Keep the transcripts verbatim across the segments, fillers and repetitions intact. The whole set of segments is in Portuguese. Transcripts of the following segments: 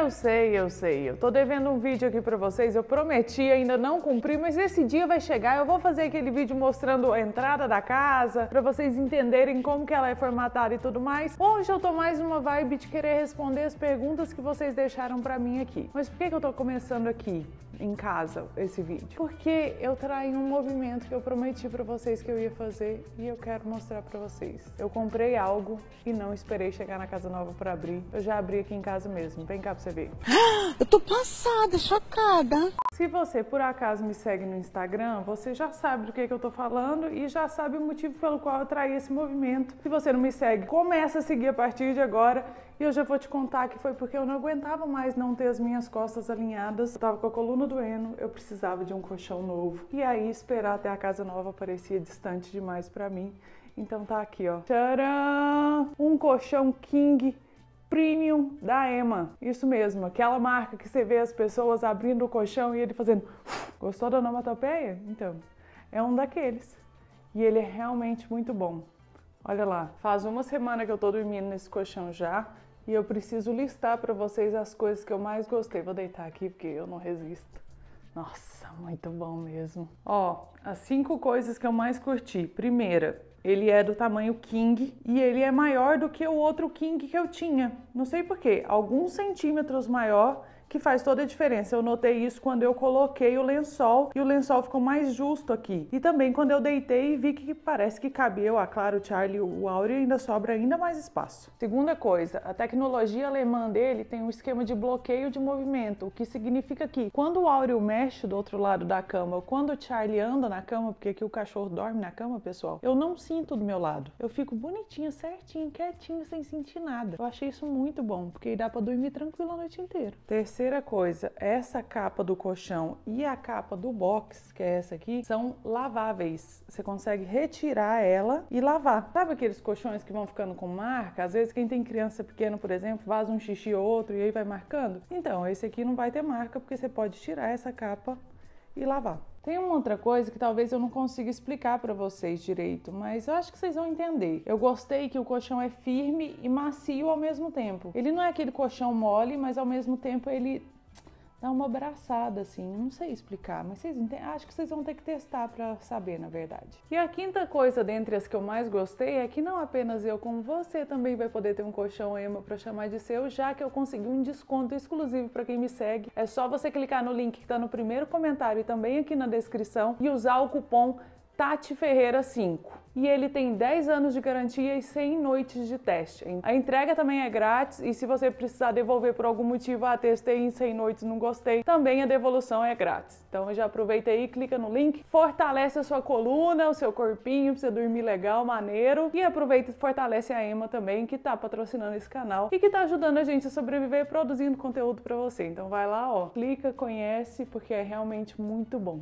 Eu sei, eu sei. Eu tô devendo um vídeo aqui pra vocês. Eu prometi, ainda não cumpri, mas esse dia vai chegar. Eu vou fazer aquele vídeo mostrando a entrada da casa, pra vocês entenderem como que ela é formatada e tudo mais. Hoje eu tô mais numa vibe de querer responder as perguntas que vocês deixaram pra mim aqui. Mas por que que eu tô começando aqui, em casa, esse vídeo? Porque eu traí um movimento que eu prometi pra vocês que eu ia fazer e eu quero mostrar pra vocês. Eu comprei algo e não esperei chegar na casa nova pra abrir. Eu já abri aqui em casa mesmo. Vem cá pra você ver. Eu tô passada, chocada. Se você por acaso me segue no Instagram, você já sabe do que, que eu tô falando e já sabe o motivo pelo qual eu traí esse movimento. Se você não me segue, começa a seguir a partir de agora. E eu já vou te contar que foi porque eu não aguentava mais não ter as minhas costas alinhadas. Eu tava com a coluna doendo, eu precisava de um colchão novo. E aí esperar até a casa nova parecia distante demais pra mim. Então tá aqui, ó. Tcharam! Um colchão King Premium da Ema. Isso mesmo, aquela marca que você vê as pessoas abrindo o colchão e ele fazendo... Gostou da onomatopeia? Então, é um daqueles. E ele é realmente muito bom. Olha lá, faz uma semana que eu tô dormindo nesse colchão já e eu preciso listar pra vocês as coisas que eu mais gostei. Vou deitar aqui porque eu não resisto. Nossa, muito bom mesmo. Ó, as cinco coisas que eu mais curti. Primeira, ele é do tamanho King e ele é maior do que o outro King que eu tinha. Não sei porquê, alguns centímetros maior, que faz toda a diferença. Eu notei isso quando eu coloquei o lençol e o lençol ficou mais justo aqui. E também quando eu deitei e vi que parece que cabia, eu, ah, claro, o Charlie, o Áureo ainda sobra ainda mais espaço. Segunda coisa, a tecnologia alemã dele tem um esquema de bloqueio de movimento, o que significa que quando o Áureo mexe do outro lado da cama ou quando o Charlie anda na cama, porque aqui o cachorro dorme na cama, pessoal, eu não sinto do meu lado. Eu fico bonitinha, certinho, quietinho, sem sentir nada. Eu achei isso muito bom, porque aí dá pra dormir tranquilo a noite inteira. Terceira Terceira coisa, essa capa do colchão e a capa do box, que é essa aqui, são laváveis. Você consegue retirar ela e lavar. Sabe aqueles colchões que vão ficando com marca? Às vezes quem tem criança pequena, por exemplo, vaza um xixi ou outro e aí vai marcando? Então, esse aqui não vai ter marca porque você pode tirar essa capa e lavar. Tem uma outra coisa que talvez eu não consiga explicar para vocês direito, mas eu acho que vocês vão entender. Eu gostei que o colchão é firme e macio ao mesmo tempo. Ele não é aquele colchão mole, mas ao mesmo tempo ele dá uma abraçada assim. Não sei explicar, mas vocês entendem? Acho que vocês vão ter que testar para saber, na verdade. E a quinta coisa dentre as que eu mais gostei é que não apenas eu, como você também vai poder ter um colchão Ema para chamar de seu, já que eu consegui um desconto exclusivo para quem me segue. É só você clicar no link que está no primeiro comentário e também aqui na descrição e usar o cupom Tati Ferreira cinco. E ele tem dez anos de garantia e cem noites de teste. A entrega também é grátis e se você precisar devolver por algum motivo, ah, testei em cem noites, não gostei, também a devolução é grátis. Então já aproveita aí, clica no link, fortalece a sua coluna, o seu corpinho, pra você dormir legal, maneiro. E aproveita e fortalece a Ema também, que tá patrocinando esse canal e que tá ajudando a gente a sobreviver produzindo conteúdo pra você. Então vai lá, ó, clica, conhece, porque é realmente muito bom.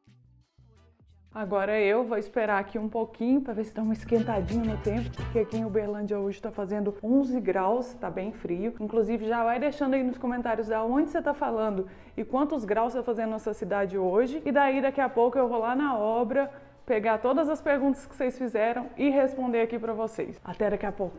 Agora eu vou esperar aqui um pouquinho para ver se dá uma esquentadinha no tempo, porque aqui em Uberlândia hoje tá fazendo onze graus, tá bem frio. Inclusive já vai deixando aí nos comentários da onde você tá falando e quantos graus tá fazendo nessa cidade hoje. E daí daqui a pouco eu vou lá na obra, pegar todas as perguntas que vocês fizeram e responder aqui para vocês. Até daqui a pouco.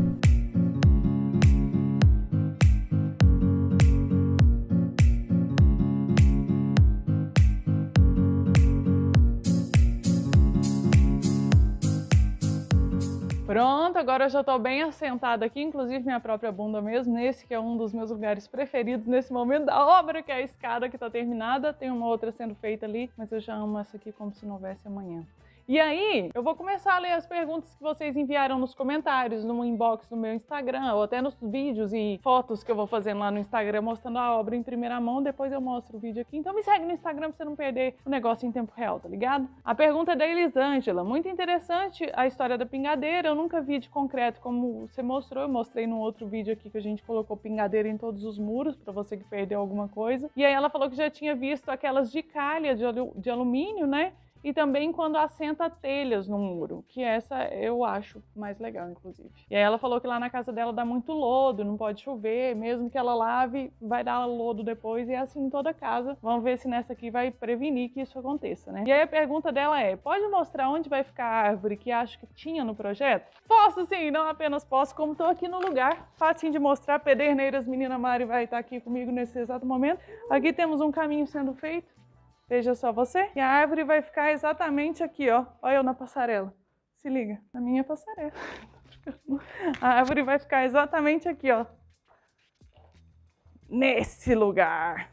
Pronto, agora eu já tô bem assentada aqui, inclusive minha própria bunda mesmo, nesse que é um dos meus lugares preferidos nesse momento da obra, que é a escada que tá terminada. Tem uma outra sendo feita ali, mas eu já amo essa aqui como se não houvesse amanhã. E aí, eu vou começar a ler as perguntas que vocês enviaram nos comentários, no inbox do meu Instagram, ou até nos vídeos e fotos que eu vou fazendo lá no Instagram, mostrando a obra em primeira mão, depois eu mostro o vídeo aqui. Então me segue no Instagram pra você não perder o negócio em tempo real, tá ligado? A pergunta é da Elisângela. Muito interessante a história da pingadeira, eu nunca vi de concreto como você mostrou, eu mostrei num outro vídeo aqui que a gente colocou pingadeira em todos os muros, pra você que perdeu alguma coisa. E aí ela falou que já tinha visto aquelas de calha, de, alu de alumínio, né? e também quando assenta telhas no muro, que essa eu acho mais legal, inclusive. E aí ela falou que lá na casa dela dá muito lodo, não pode chover, mesmo que ela lave, vai dar lodo depois, e é assim em toda casa. Vamos ver se nessa aqui vai prevenir que isso aconteça, né? E aí a pergunta dela é, pode mostrar onde vai ficar a árvore que acho que tinha no projeto? Posso sim, não apenas posso, como estou aqui no lugar, facinho de mostrar. Pederneiras, menina Mari vai estar aqui comigo nesse exato momento. Aqui temos um caminho sendo feito, veja só você. E a árvore vai ficar exatamente aqui, ó. Olha eu na passarela. Se liga, na minha passarela. A árvore vai ficar exatamente aqui, ó. Nesse lugar.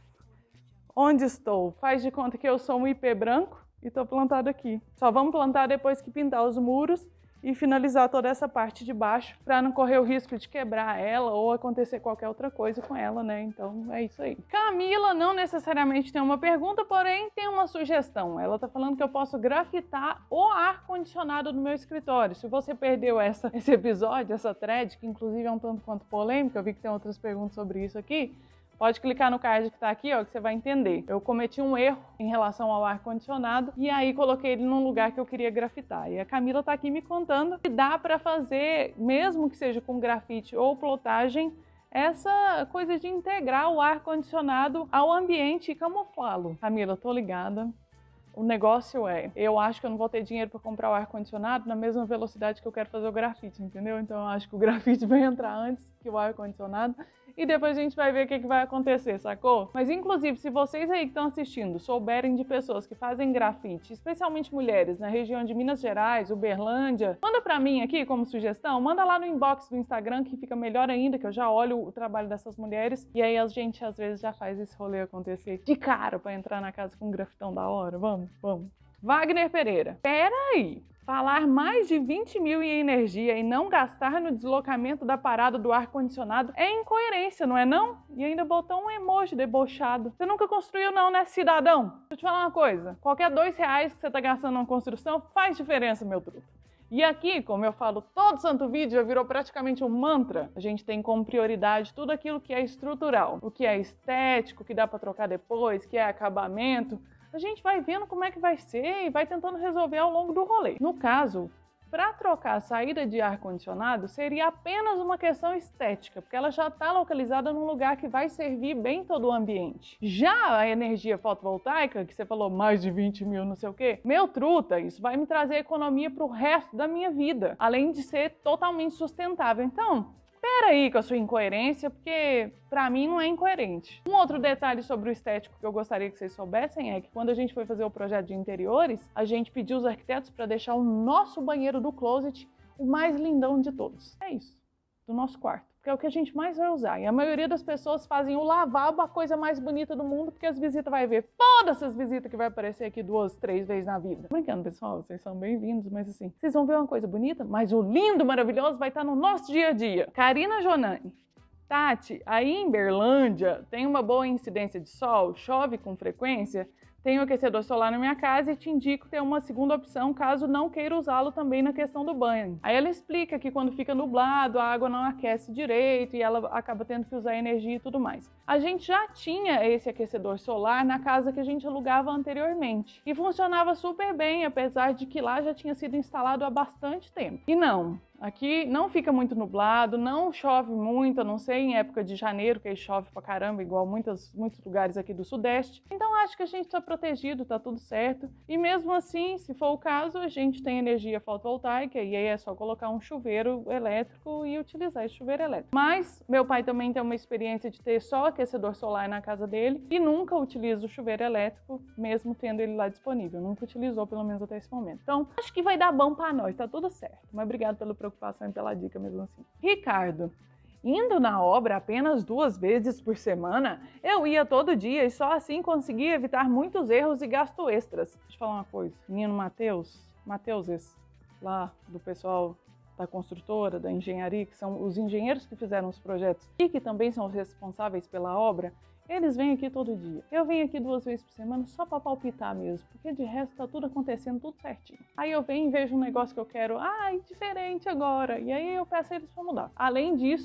Onde estou? Faz de conta que eu sou um ipê branco e estou plantado aqui. Só vamos plantar depois que pintar os muros e finalizar toda essa parte de baixo para não correr o risco de quebrar ela ou acontecer qualquer outra coisa com ela, né? Então é isso aí. Camila não necessariamente tem uma pergunta, porém tem uma sugestão. Ela tá falando que eu posso grafitar o ar-condicionado do meu escritório. Se você perdeu essa, esse episódio, essa thread, que inclusive é um tanto quanto polêmica, eu vi que tem outras perguntas sobre isso aqui, pode clicar no card que tá aqui, ó, que você vai entender. Eu cometi um erro em relação ao ar-condicionado e aí coloquei ele num lugar que eu queria grafitar. E a Camila tá aqui me contando que dá para fazer, mesmo que seja com grafite ou plotagem, essa coisa de integrar o ar-condicionado ao ambiente e camuflá-lo. Camila, tô ligada. O negócio é, eu acho que eu não vou ter dinheiro para comprar o ar-condicionado na mesma velocidade que eu quero fazer o grafite, entendeu? Então eu acho que o grafite vai entrar antes que o ar-condicionado e depois a gente vai ver o que, que vai acontecer, sacou? Mas inclusive, se vocês aí que estão assistindo souberem de pessoas que fazem grafite, especialmente mulheres, na região de Minas Gerais, Uberlândia, manda pra mim aqui como sugestão, manda lá no inbox do Instagram que fica melhor ainda, que eu já olho o trabalho dessas mulheres e aí a gente às vezes já faz esse rolê acontecer de cara pra entrar na casa com um grafitão da hora. Vamos, vamos. Wagner Pereira, peraí, falar mais de vinte mil em energia e não gastar no deslocamento da parada do ar-condicionado é incoerência, não é não? E ainda botou um emoji debochado. Você nunca construiu não, né, cidadão? Deixa eu te falar uma coisa, qualquer dois reais que você tá gastando numa construção faz diferença, meu truto. E aqui, como eu falo, todo santo vídeo já virou praticamente um mantra. A gente tem como prioridade tudo aquilo que é estrutural, o que é estético, que dá para trocar depois, que é acabamento. A gente vai vendo como é que vai ser e vai tentando resolver ao longo do rolê. No caso, para trocar a saída de ar-condicionado seria apenas uma questão estética, porque ela já está localizada num lugar que vai servir bem todo o ambiente. Já a energia fotovoltaica, que você falou mais de vinte mil, não sei o quê, meu truta, isso vai me trazer economia para o resto da minha vida, além de ser totalmente sustentável. Então, espera aí com a sua incoerência, porque pra mim não é incoerente. Um outro detalhe sobre o estético que eu gostaria que vocês soubessem é que quando a gente foi fazer o projeto de interiores, a gente pediu os arquitetos para deixar o nosso banheiro do closet o mais lindão de todos. É isso, do nosso quarto. Porque é o que a gente mais vai usar. E a maioria das pessoas fazem o lavabo a coisa mais bonita do mundo, porque as visitas vai ver. Foda-se as visitas que vai aparecer aqui duas, três vezes na vida. Brincando, pessoal, vocês são bem-vindos, mas assim, vocês vão ver uma coisa bonita, mas o lindo, maravilhoso vai estar no nosso dia a dia. Karina Jonani. Tati, aí em Berlândia tem uma boa incidência de sol, chove com frequência? Tenho aquecedor solar na minha casa e te indico ter uma segunda opção caso não queira usá-lo também na questão do banho. Aí ela explica que quando fica nublado, a água não aquece direito e ela acaba tendo que usar energia e tudo mais. A gente já tinha esse aquecedor solar na casa que a gente alugava anteriormente e funcionava super bem, apesar de que lá já tinha sido instalado há bastante tempo. E não, aqui não fica muito nublado, não chove muito, a não ser em época de janeiro, que aí chove pra caramba, igual muitas, muitos lugares aqui do Sudeste. Então acho que a gente tá protegido, tá tudo certo. E mesmo assim, se for o caso, a gente tem energia fotovoltaica e aí é só colocar um chuveiro elétrico e utilizar esse chuveiro elétrico. Mas meu pai também tem uma experiência de ter só aquecedor solar na casa dele e nunca utiliza o chuveiro elétrico, mesmo tendo ele lá disponível. Nunca utilizou, pelo menos até esse momento. Então, acho que vai dar bom pra nós, tá tudo certo. Mas obrigado pela preocupação e pela dica mesmo assim. Ricardo. Indo na obra apenas duas vezes por semana, eu ia todo dia e só assim conseguia evitar muitos erros e gastos extras. Deixa eu falar uma coisa, menino Matheus, Matheus esse, lá do pessoal da construtora, da engenharia, que são os engenheiros que fizeram os projetos e que também são os responsáveis pela obra, eles vêm aqui todo dia. Eu venho aqui duas vezes por semana só para palpitar mesmo, porque de resto tá tudo acontecendo, tudo certinho. Aí eu venho e vejo um negócio que eu quero, ai, diferente agora, e aí eu peço a eles para mudar. Além disso,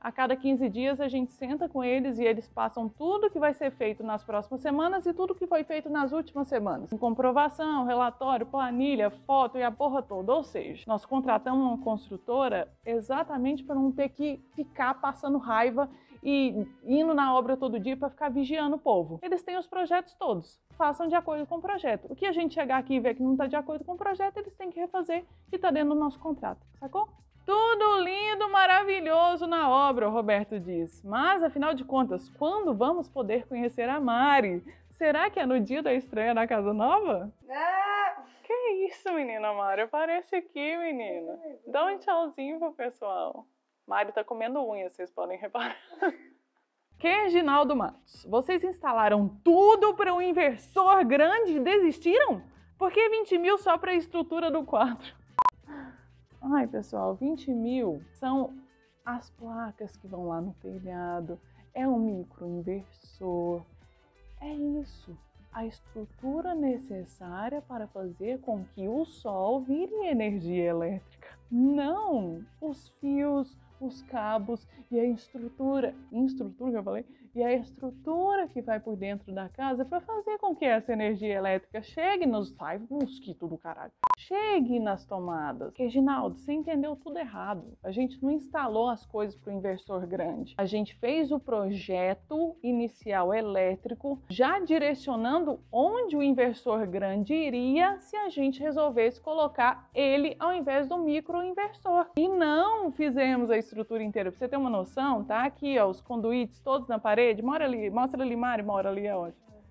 A cada quinze dias a gente senta com eles e eles passam tudo que vai ser feito nas próximas semanas e tudo que foi feito nas últimas semanas. Com comprovação, relatório, planilha, foto e a porra toda. Ou seja, nós contratamos uma construtora exatamente para não ter que ficar passando raiva e indo na obra todo dia para ficar vigiando o povo. Eles têm os projetos todos. Façam de acordo com o projeto. O que a gente chegar aqui e ver que não está de acordo com o projeto, eles têm que refazer e está dentro do nosso contrato. Sacou? Tudo lindo, maravilhoso na obra, o Roberto diz. Mas, afinal de contas, quando vamos poder conhecer a Mari? Será que é no dia da estreia na casa nova? Ah! Que isso, menina Mari? Aparece aqui, menina. Dá um tchauzinho pro pessoal. Mari tá comendo unha, vocês podem reparar. Que Ginaldo Matos, vocês instalaram tudo para um inversor grande e desistiram? Por que vinte mil só para a estrutura do quadro? Ai, pessoal, vinte mil são as placas que vão lá no telhado, é um microinversor, é isso, a estrutura necessária para fazer com que o sol vire energia elétrica. Não os fios, os cabos e a estrutura, estrutura que eu falei, e a estrutura que vai por dentro da casa para fazer com que essa energia elétrica chegue nos... Sai, mosquito do caralho. Chegue nas tomadas. Reginaldo, você entendeu tudo errado. A gente não instalou as coisas para o inversor grande. A gente fez o projeto inicial elétrico já direcionando onde o inversor grande iria se a gente resolvesse colocar ele ao invés do microinversor. E não fizemos a estrutura inteira. Pra você ter uma noção, tá aqui, ó, os conduítes todos na parede. Mora ali, mostra ali, Mari, mora ali, ó.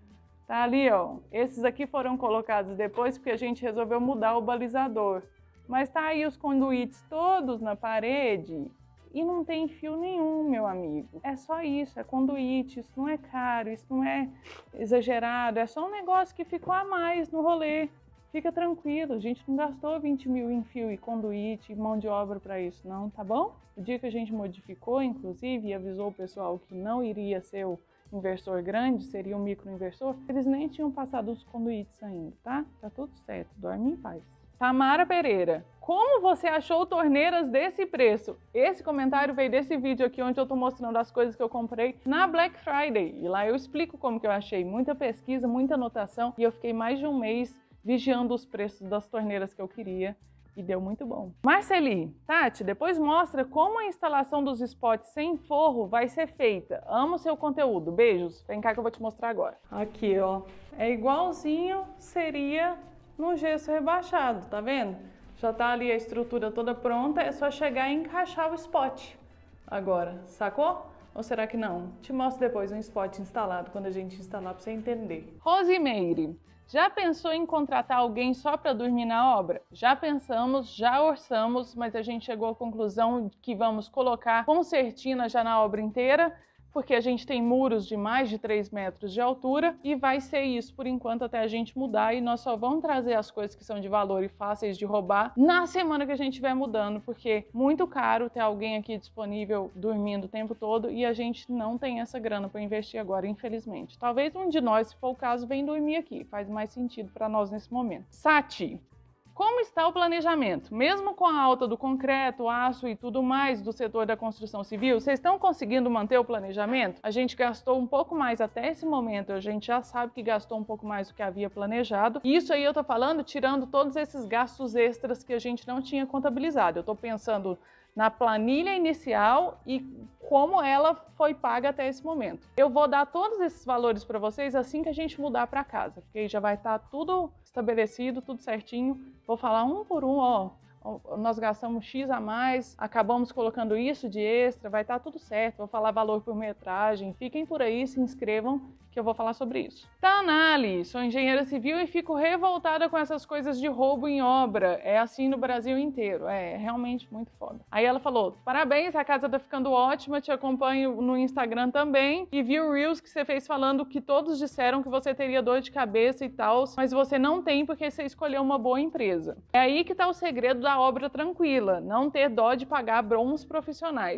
Tá ali, ó. Esses aqui foram colocados depois porque a gente resolveu mudar o balizador. Mas tá aí os conduítes todos na parede e não tem fio nenhum, meu amigo. É só isso, é conduíte, isso não é caro, isso não é exagerado, é só um negócio que ficou a mais no rolê. Fica tranquilo, a gente não gastou vinte mil em fio e conduíte e mão de obra para isso, não, tá bom? O dia que a gente modificou, inclusive, e avisou o pessoal que não iria ser o inversor grande, seria um microinversor, eles nem tinham passado os conduítes ainda, tá? Tá tudo certo, dorme em paz. Tamara Pereira, como você achou torneiras desse preço? Esse comentário veio desse vídeo aqui onde eu tô mostrando as coisas que eu comprei na Black Friday. E lá eu explico como que eu achei. Muita pesquisa, muita anotação e eu fiquei mais de um mês vigiando os preços das torneiras que eu queria e deu muito bom. Marceli, Tati, depois mostra como a instalação dos spots sem forro vai ser feita. Amo seu conteúdo. Beijos. Vem cá que eu vou te mostrar agora. Aqui, ó. É igualzinho seria no gesso rebaixado, tá vendo? Já tá ali a estrutura toda pronta, é só chegar e encaixar o spot. Agora, sacou? Ou será que não? Te mostro depois um spot instalado, quando a gente instalar, pra você entender. Rosimeire, já pensou em contratar alguém só para dormir na obra? Já pensamos, já orçamos, mas a gente chegou à conclusão de que vamos colocar concertina já na obra inteira, porque a gente tem muros de mais de três metros de altura e vai ser isso por enquanto até a gente mudar e nós só vamos trazer as coisas que são de valor e fáceis de roubar na semana que a gente estiver mudando, porque é muito caro ter alguém aqui disponível dormindo o tempo todo e a gente não tem essa grana para investir agora, infelizmente. Talvez um de nós, se for o caso, venha dormir aqui, faz mais sentido para nós nesse momento. Sati, como está o planejamento? Mesmo com a alta do concreto, aço e tudo mais do setor da construção civil, vocês estão conseguindo manter o planejamento? A gente gastou um pouco mais até esse momento, a gente já sabe que gastou um pouco mais do que havia planejado. Isso aí eu tô falando tirando todos esses gastos extras que a gente não tinha contabilizado. Eu tô pensando na planilha inicial e como ela foi paga até esse momento. Eu vou dar todos esses valores para vocês assim que a gente mudar para casa, porque aí já vai estar tudo estabelecido, tudo certinho. Vou falar um por um, ó. Nós gastamos X a mais, acabamos colocando isso de extra, vai estar tudo certo. Vou falar valor por metragem. Fiquem por aí, se inscrevam que eu vou falar sobre isso. Tanali, sou engenheira civil e fico revoltada com essas coisas de roubo em obra. É assim no Brasil inteiro. É realmente muito foda. Aí ela falou, parabéns, a casa tá ficando ótima, te acompanho no Instagram também e vi o Reels que você fez falando que todos disseram que você teria dor de cabeça e tal, mas você não tem porque você escolheu uma boa empresa. É aí que tá o segredo da obra tranquila, não ter dó de pagar bons profissionais.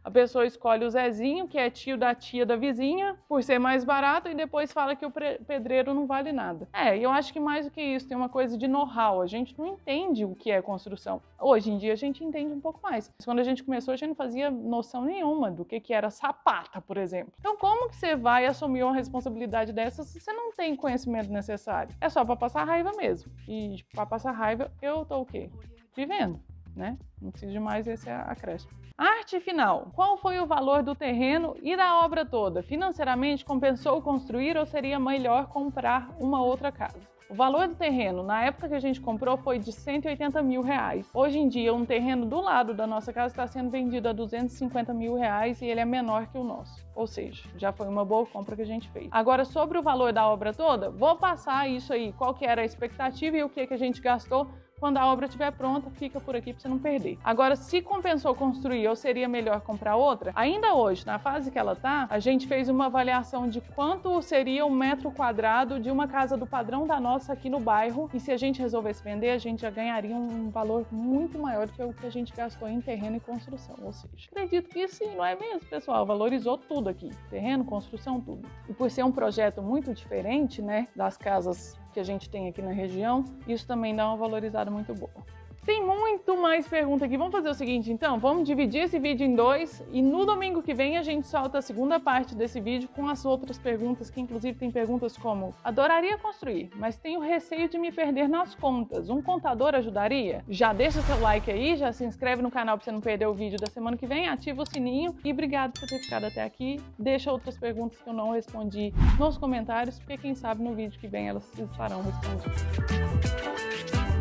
A pessoa escolhe o Zezinho, que é tio da tia da vizinha, por ser mais barato, e depois fala que o pedreiro não vale nada. É, eu acho que mais do que isso, tem uma coisa de know-how. A gente não entende o que é construção. Hoje em dia a gente entende um pouco mais. Mas quando a gente começou, a gente não fazia noção nenhuma do que, que era sapata, por exemplo. Então, como que você vai assumir uma responsabilidade dessa se você não tem conhecimento necessário? É só para passar raiva mesmo. E para passar raiva, eu tô o quê? Vivendo, né? Não preciso de mais esse acréscimo. Arte final. Qual foi o valor do terreno e da obra toda? Financeiramente, compensou construir ou seria melhor comprar uma outra casa? O valor do terreno, na época que a gente comprou, foi de cento e oitenta mil reais. Hoje em dia, um terreno do lado da nossa casa está sendo vendido a duzentos e cinquenta mil reais e ele é menor que o nosso. Ou seja, já foi uma boa compra que a gente fez. Agora, sobre o valor da obra toda, vou passar isso aí, qual que era a expectativa e o que, que a gente gastou. Quando a obra estiver pronta, fica por aqui para você não perder. Agora, se compensou construir ou seria melhor comprar outra, ainda hoje, na fase que ela está, a gente fez uma avaliação de quanto seria um metro quadrado de uma casa do padrão da nossa aqui no bairro. E se a gente resolvesse vender, a gente já ganharia um valor muito maior do que o que a gente gastou em terreno e construção. Ou seja, acredito que sim, não é mesmo, pessoal? Valorizou tudo aqui. Terreno, construção, tudo. E por ser um projeto muito diferente, né, das casas que a gente tem aqui na região, isso também dá uma valorizada muito boa. Tem muito mais pergunta aqui. Vamos fazer o seguinte, então? Vamos dividir esse vídeo em dois e no domingo que vem a gente solta a segunda parte desse vídeo com as outras perguntas, que inclusive tem perguntas como: adoraria construir, mas tenho receio de me perder nas contas. Um contador ajudaria? Já deixa seu like aí, já se inscreve no canal para você não perder o vídeo da semana que vem, ativa o sininho e obrigado por ter ficado até aqui. Deixa outras perguntas que eu não respondi nos comentários, porque quem sabe no vídeo que vem elas estarão respondidas.